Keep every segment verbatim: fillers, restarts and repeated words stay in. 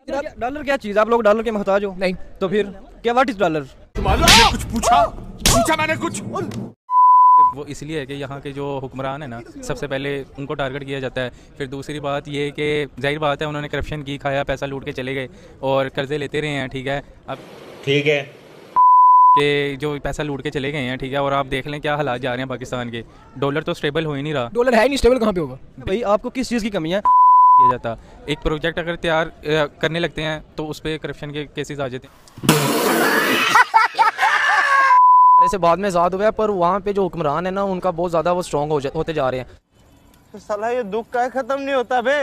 Dollar क्या चीज, आप लोग डॉलर के मोहताज हो? नहीं तो फिर क्या, व्हाट इज डॉलर? मैंने कुछ पूछा पूछा मैंने कुछ वो इसलिए है कि यहाँ के जो हुक्मरान है ना, सबसे पहले उनको टारगेट किया जाता है। फिर दूसरी बात ये है कि जाहिर बात है उन्होंने करप्शन की, खाया, पैसा लूट के चले गए और कर्जे लेते रहे हैं। ठीक है, अब ठीक है कि जो पैसा लूट के चले गए हैं, ठीक है, और आप देख लें क्या हालात जा रहे हैं पाकिस्तान के। डॉलर तो स्टेबल हो ही नहीं रहा। डॉलर है नहीं, स्टेबल कहाँ पे होगा भाई? आपको किस चीज़ की कमी है? किया जाता एक प्रोजेक्ट अगर तैयार करने लगते हैं तो उस पर करप्शन के केसेस आ जाते हैं। से बाद में ज़्यादा हुआ है, पर वहाँ पे जो हुक्मरान है ना, उनका बहुत ज़्यादा वो स्ट्रॉन्ग हो होते जा रहे हैं। तो साला ये दुख का खत्म नहीं होता बे।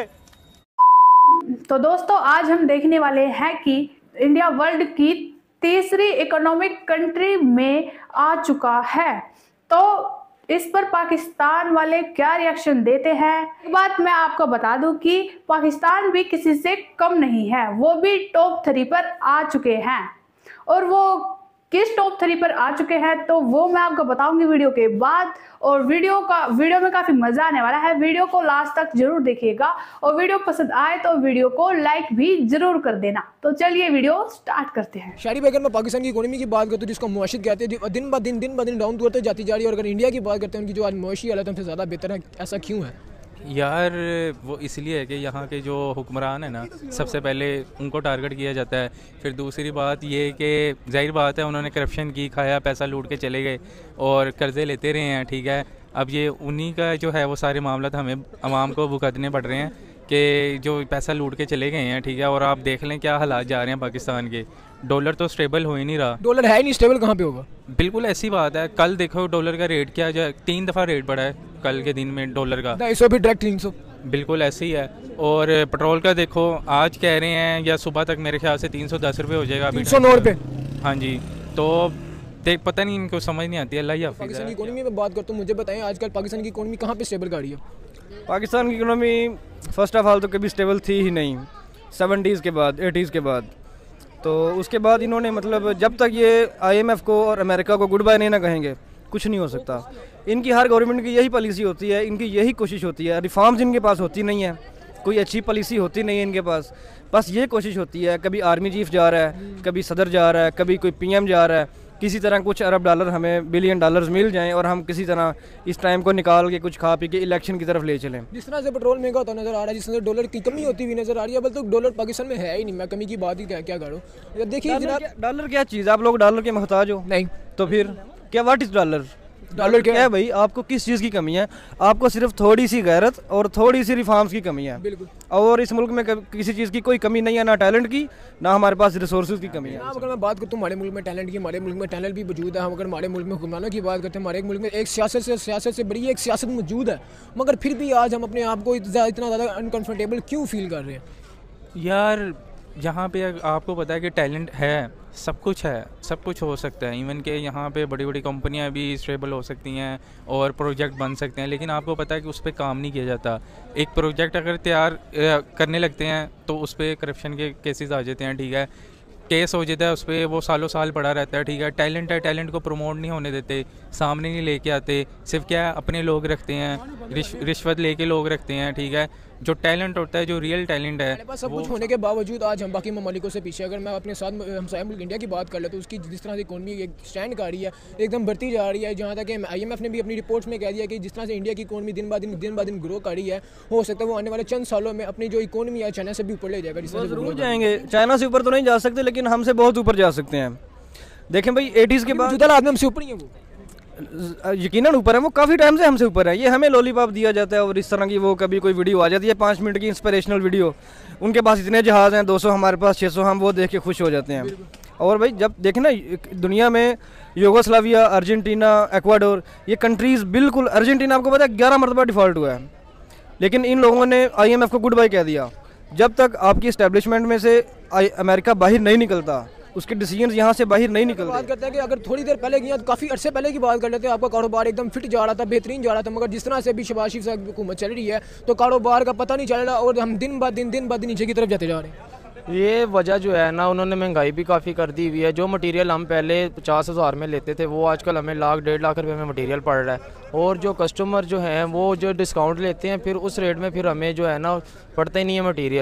तो दोस्तों आज हम देखने वाले हैं कि इंडिया वर्ल्ड की तीसरी इकोनॉमिक कंट्री में आ चुका है, तो इस पर पाकिस्तान वाले क्या रिएक्शन देते हैं। एक बात मैं आपको बता दूं कि पाकिस्तान भी किसी से कम नहीं है, वो भी टॉप थ्री पर आ चुके हैं। और वो किस टॉप थ्री पर आ चुके हैं तो वो मैं आपको बताऊंगी वीडियो के बाद। और वीडियो का वीडियो में काफी मजा आने वाला है, वीडियो को लास्ट तक जरूर देखिएगा और वीडियो पसंद आए तो वीडियो को लाइक भी जरूर कर देना। तो चलिए वीडियो स्टार्ट करते हैं। शायरी अगर मैं पाकिस्तान की इकोनॉमी की बात करता हूँ, जिसको मुआशियत कहते हैं, दिन ब दिन दिन ब दिन डाउन होते जाती जा रही है। और अगर इंडिया की बात करते हैं, उनकी जो आज मुआशी हालत हमसे ज़्यादा बेहतर है, ऐसा क्यों है यार? वो इसलिए है कि यहाँ के जो हुक्मरान है ना, सबसे पहले उनको टारगेट किया जाता है। फिर दूसरी बात ये है कि जाहिर बात है उन्होंने करप्शन की, खाया, पैसा लूट के चले गए और कर्जे लेते रहे हैं। ठीक है, अब ये उन्हीं का जो है वो सारे मामला हमें आवाम को भुगतने पड़ रहे हैं कि जो पैसा लूट के चले गए हैं। ठीक है, और आप देख लें क्या हालात जा रहे हैं पाकिस्तान के। डॉलर तो स्टेबल हो ही नहीं रहा। डॉलर है नहीं, स्टेबल कहाँ पे होगा? बिल्कुल ऐसी बात है। कल देखो डॉलर का रेट क्या जो तीन दफ़ा रेट बढ़ा है कल के दिन में डॉलर का, ढाई सौ भी डायरेक्ट तीन सौ। बिल्कुल ऐसे ही है। और पेट्रोल का देखो, आज कह रहे हैं या सुबह तक मेरे ख्याल से तीन सौ दस रुपये हो जाएगा, तीन सौ नौ रुपये। हाँ जी, तो देख पता नहीं, इनको समझ नहीं आती। अल्लाह ही हाफिज़। पाकिस्तान की इकोनॉमी में बात करता हूँ, मुझे बताएं आजकल पाकिस्तान की इकोनॉमी कहाँ पे स्टेबल गाड़ी है? पाकिस्तान की इकोनॉमी फर्स्ट ऑफ ऑल तो कभी स्टेबल थी ही नहीं, सेवेंटीज़ के बाद, एटीज़ के बाद। तो उसके बाद इन्होंने मतलब जब तक ये आईएमएफ को और अमेरिका को गुड बाय नहीं ना कहेंगे, कुछ नहीं हो सकता। इनकी हर गवर्नमेंट की यही पॉलिसी होती है, इनकी यही कोशिश होती है। रिफॉर्म्स इनके पास होती नहीं है, कोई अच्छी पॉलिसी होती नहीं है इनके पास। बस ये कोशिश होती है, कभी आर्मी चीफ जा रहा है, कभी सदर जा रहा है, कभी कोई पीएम जा रहा है, किसी तरह कुछ अरब डॉलर हमें बिलियन डॉलर्स मिल जाएं और हम किसी तरह इस टाइम को निकाल के कुछ खा पी के इलेक्शन की तरफ ले चलें। जिस तरह से पेट्रोल महंगा होता नजर आ रहा है, जिस तरह डॉलर की कमी होती हुई नजर आ रही है, बल तो डॉलर पाकिस्तान में है ही नहीं। मैं कमी की बात ही क्या क्या करूँ। देखिए डॉलर क्या चीज़, आप लोग डॉलर के मोहताज हो? नहीं तो फिर क्या, व्हाट इज डॉलर? डॉलर क्या है भाई? आपको किस चीज़ की कमी है? आपको सिर्फ थोड़ी सी गैरत और थोड़ी सी रिफॉर्म्स की कमी है। बिल्कुल। और इस मुल्क में किसी चीज़ की कोई कमी नहीं है, ना टैलेंट की, ना हमारे पास रिसोर्सेज की कमी है। अगर मैं बात करता हूँ हमारे मुल्क में टैलेंट की, हमारे मुल्क में टैलेंट भी मौजूद है। हम अगर हमारे मुल्क में हुक्मरानों की बात करते हैं, हमारे मुल्क में एक सियासत से सियासत से बड़ी एक सियासत मौजूद है, मगर फिर भी आज हम अपने आप को इतना ज़्यादा अनकम्फर्टेबल क्यों फील कर रहे हैं? यार यहाँ पे आपको पता है कि टैलेंट है, सब कुछ है, सब कुछ हो सकता है। इवन के यहाँ पे बड़ी बड़ी कंपनियाँ भी स्टेबल हो सकती हैं और प्रोजेक्ट बन सकते हैं, लेकिन आपको पता है कि उस पर काम नहीं किया जाता। एक प्रोजेक्ट अगर तैयार करने लगते हैं तो उस पर करप्शन के केसेस आ जाते हैं। ठीक है, केस हो जाता है उस पर, वो सालों साल पड़ा रहता है। ठीक है, टैलेंट है, टैलेंट को प्रमोट नहीं होने देते, सामने नहीं लेके आते। सिर्फ क्या है, अपने लोग रखते हैं, रिश, रिश्वत लेके लोग रखते हैं। ठीक है, जो टैलेंट होता है, जो रियल टैलेंट है, पास सब कुछ होने के बावजूद आज हम बाकी ममालिकों से पीछे। अगर मैं अपने साथ हमसाया मुल्क इंडिया की बात कर ले तो उसकी जिस तरह से इकोनॉमी एक स्टैंड कर रही है, एकदम बढ़ती जा रही है। जहाँ तक आईएमएफ ने भी अपनी रिपोर्ट्स में कह दिया कि जिस तरह से इंडिया की इकोनॉमी दिन ब दिन दिन ब दिन ग्रो कर रही है, हो सकता है वो आने वाले चंद सालों में अपनी जो इकोनॉमी है चाइना से भी ऊपर ले जाएगा। जिस तरह से जाएंगे, चाइना से ऊपर तो नहीं जा सकते, लेकिन हमसे बहुत ऊपर जा सकते हैं। देखें भाई, एटीज़ के बाद आदमी हमसे ऊपर ही है, वो यकीनन ऊपर है, वो काफ़ी टाइम से हमसे ऊपर है। ये हमें लॉलीपॉप दिया जाता है और इस तरह की वो कभी कोई वीडियो आ जाती है पाँच मिनट की इंस्पिरेशनल वीडियो, उनके पास इतने जहाज़ हैं, दो सौ हमारे पास छः सौ, हम वो देख के खुश हो जाते हैं। और भाई जब देखें ना दुनिया में यूगोस्लाविया, अर्जेंटीना, एक्वाडोर, ये कंट्रीज़ बिल्कुल, अर्जेंटीना आपको पता है ग्यारह मरतबा डिफ़ॉल्ट हुआ है, लेकिन इन लोगों ने आईएमएफ को गुड बाय कह दिया। जब तक आपकी इस्टेब्लिशमेंट में से अमेरिका बाहर नहीं निकलता, उसके डिसीजंस यहाँ से बाहर नहीं निकलते। बात करते हैं कि अगर थोड़ी देर पहले की, काफ़ी अरसे पहले की बात कर लेते हैं, आपका कारोबार एकदम फिट जा रहा था, बेहतरीन जा रहा था, मगर जिस तरह से अभी शहबाज शरीफ साहब की हुकूमत चल रही है तो कारोबार का पता नहीं चल रहा और हम दिन ब दिन दिन ब दिन नीचे की तरफ जाते जा रहे हैं। ये वजह जो है ना, उन्होंने महंगाई भी काफ़ी कर दी हुई है। जो मटेरियल हम पहले पचास हज़ार में लेते थे, वो आजकल हमें लाख डेढ़ लाख रुपए में मटेरियल पड़ रहा है। और जो कस्टमर जो हैं वो जो डिस्काउंट लेते हैं, फिर उस रेट में फिर हमें जो है ना पड़ता ही नहीं है मटेरियल।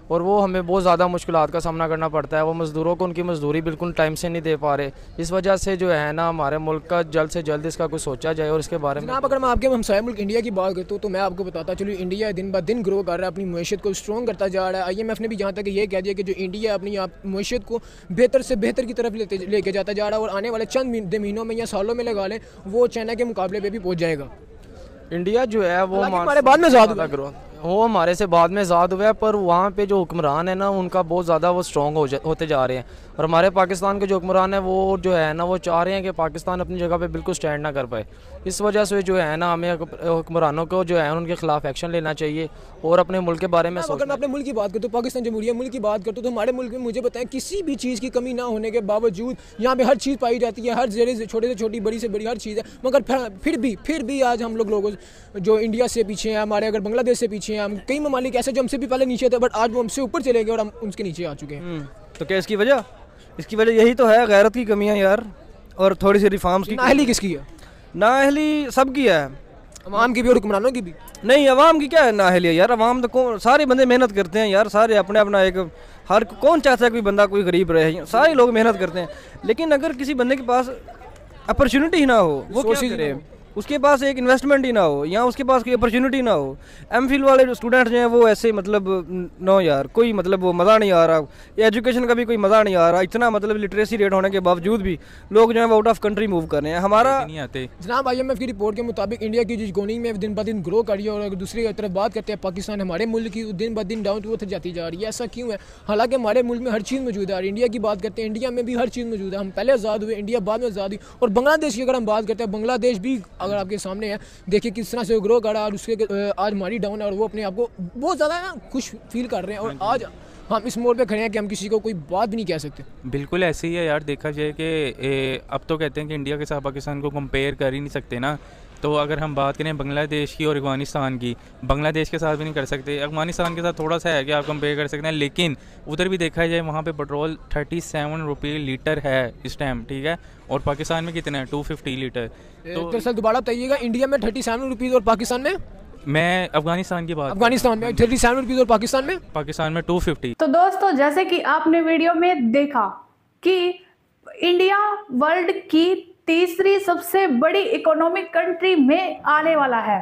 और वो हमें बहुत ज़्यादा मुश्किलात का सामना करना पड़ता है। वो मज़दूरों को उनकी मज़दूरी बिल्कुल टाइम से नहीं दे पा रहे। इस वजह से जो है ना हमारे मुल्क का जल्द से जल्द इसका कुछ सोचा जाए और इसके बारे में। जनाब अगर मैं आपके हमसाया मुल्क इंडिया की बात करता हूँ तो मैं आपको बताता चलो, इंडिया दिन ब दिन ग्रो कर रहा है, अपनी मैशत को स्ट्रॉन्ग करता जा रहा है। आई एम एफ ने भी जहाँ तक ये कह दिया कि जो इंडिया अपनी मैशत को बेहतर से बेहतर की तरफ लेते लेके जाता जा रहा है और आने वाले चंद महीनों में या सालों में लगा लें वो चाइना के मुकाबले पे भी पहुँच जाएगा। इंडिया जो है वो हमारे बाद में ज़्यादा ग्रो वो हमारे से बाद में ज़्यादा हुआ है, पर वहाँ पे जो हुक्मरान है ना उनका बहुत ज़्यादा वो स्ट्रॉन्ग हो जा, होते जा रहे हैं। और हमारे पाकिस्तान के जो हुक्मरान है वो जो है ना वो चाह रहे हैं कि पाकिस्तान अपनी जगह पे बिल्कुल स्टैंड ना कर पाए। इस वजह से जो है ना हमें हुक्मरानों को जो है उनके खिलाफ एक्शन लेना चाहिए और अपने मुल्क के बारे में। अगर मैं अपने मुल्क की बात करता हूँ, पाकिस्तान जमहूरिया मुल्क की बात करता हूँ, तो हमारे मुल्क में मुझे बताएं किसी भी चीज़ की कमी ना होने के बावजूद यहाँ पे हर चीज़ पाई जाती है, हर जगह से छोटे से छोटी बड़ी से बड़ी हर चीज़ है। मगर फिर भी फिर भी आज हम लोग लोगों जो इंडिया से पीछे हैं, हमारे अगर बांग्लादेश से पीछे हैं, हम कई ममालिक ऐसे जो हमसे भी पहले नीचे थे बट आज वो हमसे ऊपर चले गए और हम उनके नीचे आ चुके हैं। तो क्या इसकी वजह इसकी वजह यही तो है, गैरत की कमियाँ यार, और थोड़ी सी रिफॉर्म्स की। नाअहली किसकी है? नाअहली सबकी है, अवाम की भी और हुक्मरानों की भी। नहीं, अवाम की क्या है नाअहली यार? अवाम तो कौन, सारे बंदे मेहनत करते हैं यार, सारे अपने अपना एक, हर कौन चाहता है कोई बंदा कोई गरीब रहे, सारे लोग मेहनत करते हैं। लेकिन अगर किसी बंदे के पास अपॉर्चुनिटी ही ना हो, वो क्या करे? उसके पास एक इन्वेस्टमेंट ही ना हो या उसके पास कोई अपॉर्चुनिटी ना हो। एम फिल वाले जो स्टूडेंट जो हैं वो ऐसे मतलब नो यार, कोई मतलब वो मज़ा नहीं आ रहा, एजुकेशन का भी कोई मज़ा नहीं आ रहा। इतना मतलब लिटरेसी रेट होने के बावजूद भी लोग जो है वो आउट ऑफ कंट्री मूव कर रहे हैं। हमारा नहीं आते। जनाब आई एम एफ की रिपोर्ट के मुताबिक इंडिया की जो इकोनॉमी में दिन ब दिन ग्रो कर रही है और अगर दूसरी तरफ बात करते हैं पाकिस्तान, हमारे मुल्क की दिन ब दिन डाउन टू अर्थ जाती जा रही है। ऐसा क्यों है? हालांकि हमारे मुल्क में हर चीज़ मौजूद है। इंडिया की बात करते हैं, इंडिया में भी हर चीज़ मौजूद है। हम पहले आज़ाद हुए, इंडिया बाद में आज़ाद हुई। और बांग्लादेश की अगर हम बात करते हैं, बांग्लादेश भी अगर आपके सामने है, देखिए किस तरह से ग्रो करा और उसके आज हमारी डाउन है और वो अपने आप को बहुत ज़्यादा खुश फील कर रहे हैं। और आज हम इस मोड़ पे खड़े हैं कि हम किसी को कोई बात भी नहीं कह सकते। बिल्कुल ऐसे ही है यार, देखा जाए कि अब तो कहते हैं कि इंडिया के साथ पाकिस्तान को कंपेयर कर ही नहीं सकते ना। तो अगर हम बात करें बांग्लादेश की और अफगानिस्तान की, बांग्लादेश के साथ भी नहीं कर सकते, अफगानिस्तान के साथ थोड़ा सा है कि आप कंपेयर कर सकते हैं। लेकिन उधर भी देखा जाए वहाँ पे पेट्रोल थर्टी सेवन रुपये लीटर है इस टाइम, ठीक है, और पाकिस्तान में कितना है? Two fifty litre. तो दरअसल दोबारा बताइएगा, इंडिया में थर्टी सेवन रुपीज़ और पाकिस्तान में? मैं अफगानिस्तान की बात, अफगानिस्तान में थर्टी सेवन रुपीज़ और पाकिस्तान में पाकिस्तान में टू फिफ्टी। तो दोस्तों जैसे कि आपने वीडियो में देखा कि इंडिया वर्ल्ड की तीसरी सबसे बड़ी इकोनॉमिक कंट्री में आने वाला है।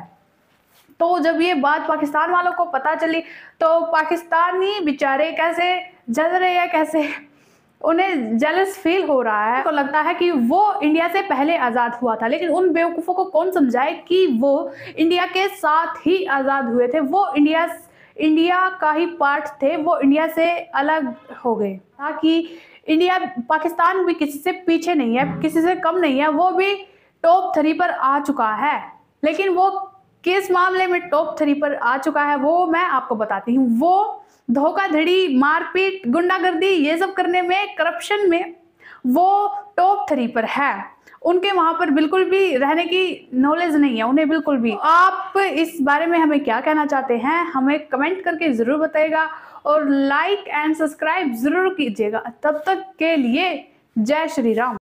तो जब ये बात पाकिस्तान वालों को पता चली तो पाकिस्तानी बेचारे कैसे जल रहे हैं, कैसे उन्हें जेलस फील हो रहा है। तो लगता है कि वो इंडिया से पहले आज़ाद हुआ था, लेकिन उन बेवकूफ़ों को कौन समझाए कि वो इंडिया के साथ ही आज़ाद हुए थे। वो इंडिया इंडिया का ही पार्ट थे, वो इंडिया से अलग हो गए। ताकि इंडिया पाकिस्तान भी किसी से पीछे नहीं है, किसी से कम नहीं है, वो भी टॉप थ्री पर आ चुका है। लेकिन वो किस मामले में टॉप थ्री पर आ चुका है वो मैं आपको बताती हूँ। वो धोखाधड़ी, मारपीट, गुंडागर्दी, ये सब करने में, करप्शन में वो टॉप थ्री पर है। उनके वहाँ पर बिल्कुल भी रहने की नॉलेज नहीं है उन्हें, बिल्कुल भी। आप इस बारे में हमें क्या कहना चाहते हैं हमें कमेंट करके ज़रूर बताइएगा और लाइक एंड सब्सक्राइब ज़रूर कीजिएगा। तब तक के लिए जय श्री राम।